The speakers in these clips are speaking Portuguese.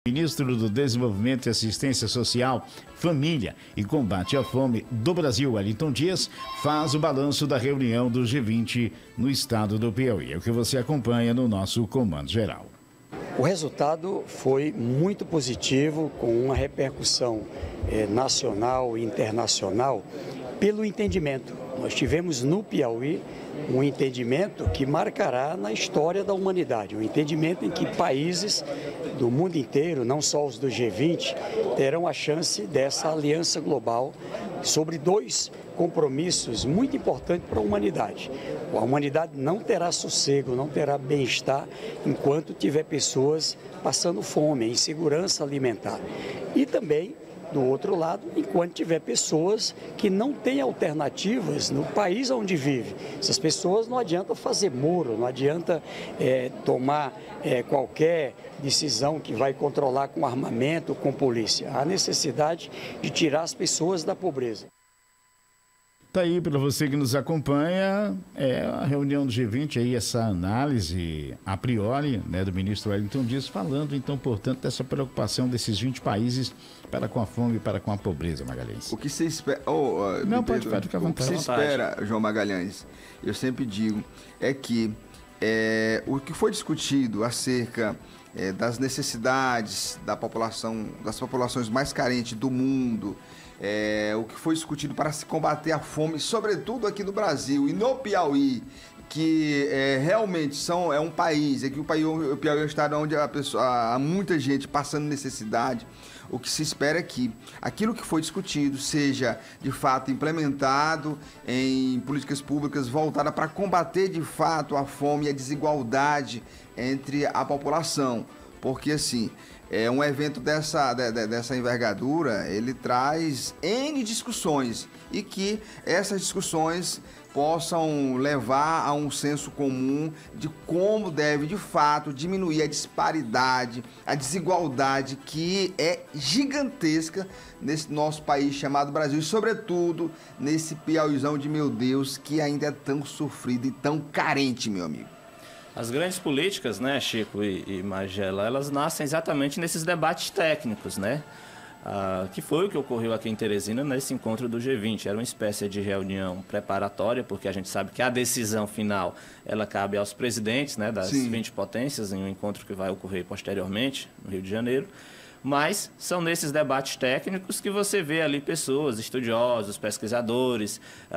Ministro do Desenvolvimento e Assistência Social, Família e Combate à Fome do Brasil, Wellington Dias, faz o balanço da reunião do G20 no estado do Piauí. É o que você acompanha no nosso Comando Geral. O resultado foi muito positivo, com uma repercussão nacional e internacional pelo entendimento. Nós tivemos no Piauí um entendimento que marcará na história da humanidade, um entendimento em que países do mundo inteiro, não só os do G20, terão a chance dessa aliança global sobre dois compromissos muito importantes para a humanidade. A humanidade não terá sossego, não terá bem-estar enquanto tiver pessoas passando fome, insegurança alimentar. E também, do outro lado, enquanto tiver pessoas que não têm alternativas no país onde vive. Essas pessoas não adianta fazer muro, não adianta tomar qualquer decisão que vai controlar com armamento, com polícia. Há necessidade de tirar as pessoas da pobreza. Tá aí para você que nos acompanha, a reunião do G20 aí, essa análise a priori, né, do ministro Wellington Dias, falando então, portanto, dessa preocupação desses 20 países para com a fome e para com a pobreza, Magalhães. O que você espera... Não, pode ficar à vontade. O que você espera, João Magalhães, eu sempre digo, é que o que foi discutido acerca das necessidades das populações mais carentes do mundo, o que foi discutido para se combater a fome, sobretudo aqui no Brasil e no Piauí, que realmente é um país, o Piauí é um estado onde há muita gente passando necessidade. O que se espera é que aquilo que foi discutido seja, de fato, implementado em políticas públicas voltadas para combater, de fato, a fome e a desigualdade entre a população. Porque, assim, um evento dessa envergadura, ele traz N discussões e que essas discussões possam levar a um senso comum de como deve, de fato, diminuir a disparidade, a desigualdade que é gigantesca nesse nosso país chamado Brasil e, sobretudo, nesse Piauizão de meu Deus, que ainda é tão sofrido e tão carente, meu amigo. As grandes políticas, né, Chico e Magela, elas nascem exatamente nesses debates técnicos, né? Que foi o que ocorreu aqui em Teresina nesse encontro do G20. Era uma espécie de reunião preparatória, porque a gente sabe que a decisão final ela cabe aos presidentes, né, das 20 potências, em um encontro que vai ocorrer posteriormente no Rio de Janeiro. Mas são nesses debates técnicos que você vê ali pessoas, estudiosos, pesquisadores,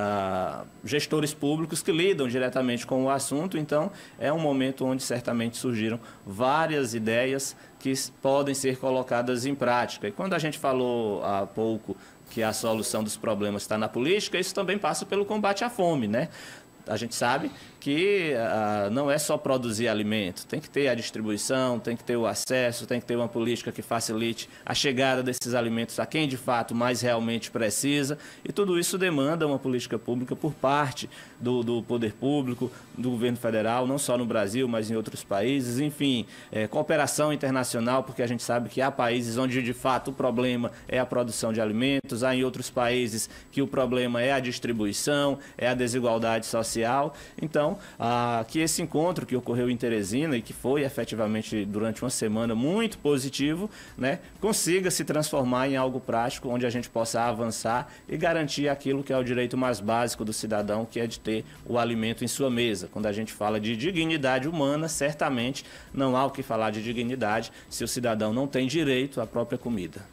gestores públicos que lidam diretamente com o assunto. Então, é um momento onde certamente surgiram várias ideias que podem ser colocadas em prática. E quando a gente falou há pouco que a solução dos problemas está na política, isso também passa pelo combate à fome, né? A gente sabe que não é só produzir alimento, tem que ter a distribuição, tem que ter o acesso, tem que ter uma política que facilite a chegada desses alimentos a quem de fato mais realmente precisa, e tudo isso demanda uma política pública por parte do poder público, do governo federal, não só no Brasil, mas em outros países, enfim, cooperação internacional, porque a gente sabe que há países onde de fato o problema é a produção de alimentos, há em outros países que o problema é a distribuição, é a desigualdade social. Então, que esse encontro que ocorreu em Teresina e que foi efetivamente durante uma semana muito positivo, né, consiga se transformar em algo prático onde a gente possa avançar e garantir aquilo que é o direito mais básico do cidadão, que é de ter o alimento em sua mesa. Quando a gente fala de dignidade humana, certamente não há o que falar de dignidade se o cidadão não tem direito à própria comida.